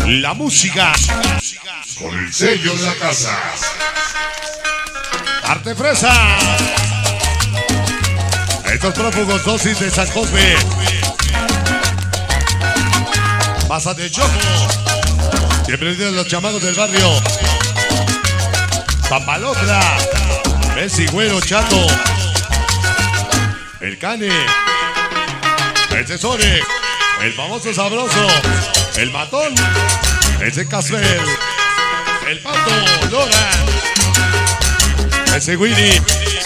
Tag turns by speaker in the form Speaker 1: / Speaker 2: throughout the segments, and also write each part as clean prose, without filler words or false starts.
Speaker 1: La música
Speaker 2: con el sello de la casa.
Speaker 1: Arte Fresa. Estos prófugos dosis de San Cosme. Masa de choco. Siempre tienen los chamacos del barrio. Papalotra. Messi, Güero, Chato. El Cane. Ese Sonic. El famoso sabroso. El matón. Ese Casper. El pato. Lora. Ese Winnie.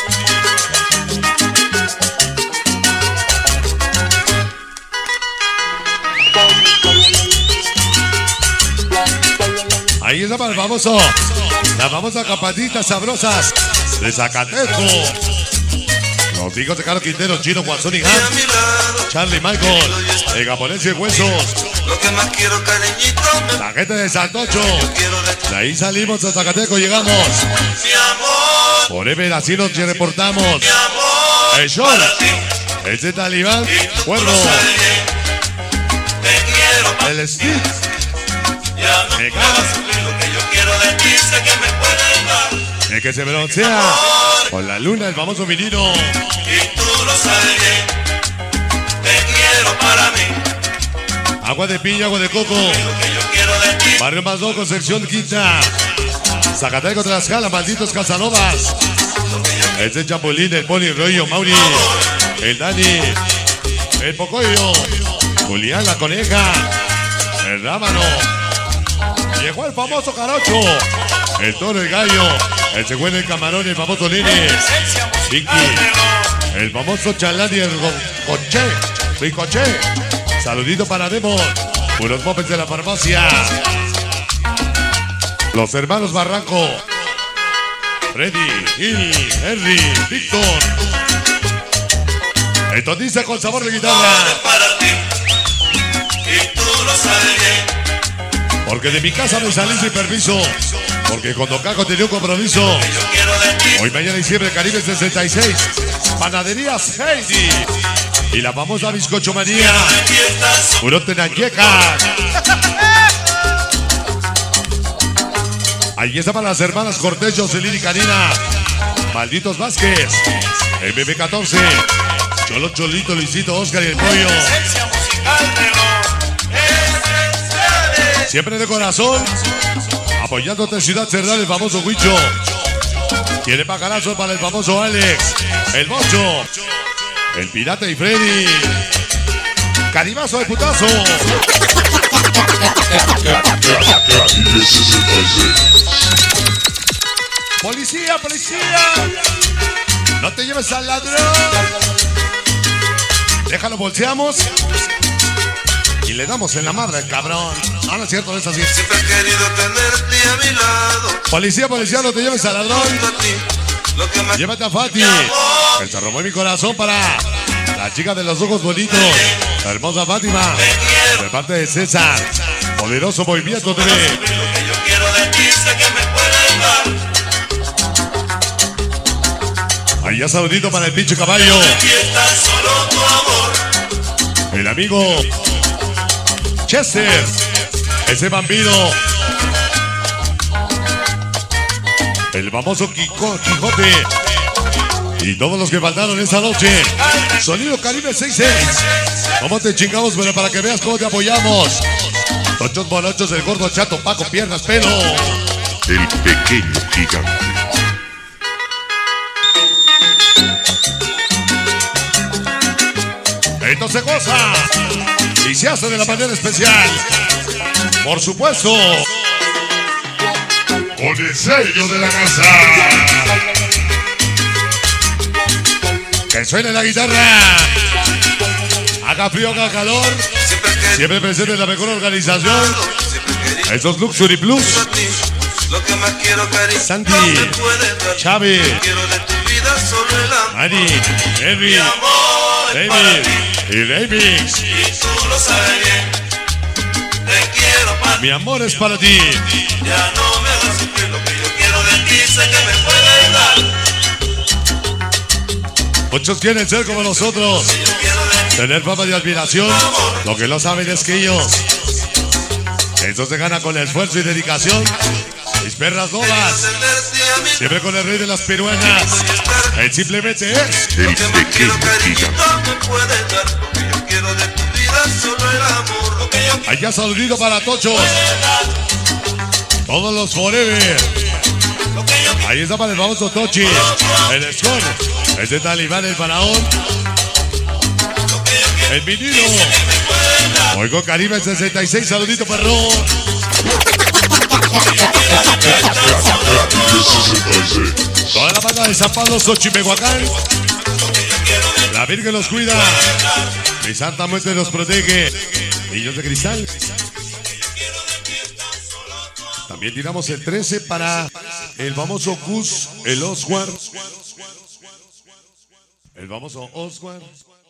Speaker 1: Ahí está para el famoso. Las famosas capaditas sabrosas de Zacateco. Los hijos de Carlos Quintero, Chino, Guasón y Han. Charlie Michael, el japonés y huesos.
Speaker 3: Lo que más quiero, cariñito.
Speaker 1: La gente de Santocho. De ahí salimos a Zacateco, llegamos.
Speaker 3: Mi amor.
Speaker 1: Por Ever, así nos reportamos.
Speaker 3: Mi amor.
Speaker 1: El show. Ese Talibán. Cuervo.
Speaker 3: Te quiero.
Speaker 1: El Steve.
Speaker 3: Ya no puedo sufrir lo que yo quiero de ti. Sé que me puedes dar.
Speaker 1: El que se broncea. Con la luna, el famoso vinilo.
Speaker 3: Y tú lo sabes bien. Te quiero para mí.
Speaker 1: Agua de piña, agua de coco.
Speaker 3: Lo que yo quiero de ti.
Speaker 1: Barrio Más Loco, sección quinta. Zacateco, Tlaxcala, malditos Casanovas. Ese Chapulín, el Pony, Rollo, Mauri. El Dani. El Pocoyo. Julián, la Coneja. El Rábano. Llegó el famoso Carocho. El Toro, el Gallo. El Següen, el Camarón, el famoso Nene. Vicky. El famoso Chalán y el Ricoche. Saludito para Demon. Puros mopes de la farmacia. Los hermanos Barranco. Freddy, Gil, Henry, Víctor. Esto dice con sabor de guitarra.
Speaker 3: Para ti. Y tú lo sabes bien.
Speaker 1: Porque de mi casa me salí sin permiso. Porque con Don Caco tenía un compromiso.
Speaker 3: Yo quiero de ti.
Speaker 1: Hoy, mañana y siempre, Caribe 66. Panaderías Heidi. Y la famosa bizcochomanía. Puro Tenayeca. Ahí está para las hermanas Cortés, Jocelyn y Karina. Malditos Vázquez. MB14. Cholo, Cholito, Luisito, Oscar y el Pollo. Siempre de corazón. Apoyándote Ciudad Cerdán, el famoso Huicho. Tiene pacarazo para el famoso Alex. El Bocho. El Pirata y Freddy. Caribazo de putazo. Policía, policía. No te lleves al ladrón. Déjalo, bolseamos. Y le damos en la madre al cabrón. No, no es cierto, no es así.
Speaker 3: Siempre he querido tenerte a mi lado.
Speaker 1: Policía, policía, no te lleves al ladrón.
Speaker 3: Junto a ti, lo que más
Speaker 1: Llévate a Fati. Que se robó mi corazón para la chica de los ojos bonitos. La hermosa Fátima. De parte de César. Poderoso Movimiento TV.
Speaker 3: lo que yo quiero de ti. Sé que me puedes dar.
Speaker 1: Allá saludito para el pinche caballo.
Speaker 3: Aquí está solo tu amor.
Speaker 1: El amigo Chester. Ese vampiro. El famoso Quijote. Y todos los que faltaron esta noche. Sonido Caribe 66. ¿Cómo te chingamos? Pero para que veas cómo te apoyamos. Tochos bolochos, el gordo chato, Paco, piernas, pelo.
Speaker 2: El pequeño gigante.
Speaker 1: Esto se goza. Y se hace de la manera especial. Por supuesto.
Speaker 2: Con el sello de la casa.
Speaker 1: Que suene la guitarra. Haga frío, haga calor. Siempre presente en la mejor organización. Esos Luxury Plus.
Speaker 3: Lo que más quiero, cariño.
Speaker 1: Santi,
Speaker 3: no me puedes dar.
Speaker 1: Chávez,
Speaker 3: Quiero de tu vida solo el amor.
Speaker 1: Mari, Henry,
Speaker 3: Mi amor es para
Speaker 1: David
Speaker 3: ti.
Speaker 1: y Remix.
Speaker 3: Y tú lo sabes bien. Te quiero para ti.
Speaker 1: Mi amor es para ti.
Speaker 3: Ya no me hagas sufrir. Lo que yo quiero de ti. Sé que me puedes dar.
Speaker 1: Muchos quieren ser como nosotros.
Speaker 3: Yo quiero de ti.
Speaker 1: Tener fama de admiración. Lo que no saben es que ellos Eso se gana con esfuerzo y dedicación. Mis perras lobas, siempre con el rey de las peruanas. Él simplemente es
Speaker 2: El pequeño gigante.
Speaker 1: allá saludito para Tochos. Todos los forever. Ahí está para el famoso Tochi. El score. Es de Talibán, el faraón. El vinilo. Oigo Caribe 66, saludito perro. Toda la banda de San Pablo, Xochimehuacán. La Virgen los cuida. Mi Santa Muerte los protege. Niños de cristal. También tiramos el 13 para el famoso Cus, el Oscar. El famoso Oscar.